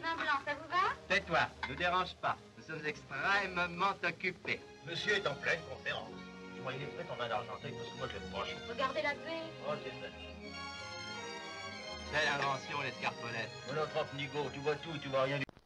vin blanc, ça vous va? Tais-toi, ne dérange pas. Nous sommes extrêmement occupés. Monsieur est en pleine conférence. Dis-moi, il est prêt ton vin d'Argenteuil parce que moi je l'aime pas chaud. Regardez la baie. Oh, c'est vrai. Belle invention, l'escarpolette. Voilà, trempe Nigo, tu vois tout, tu vois rien du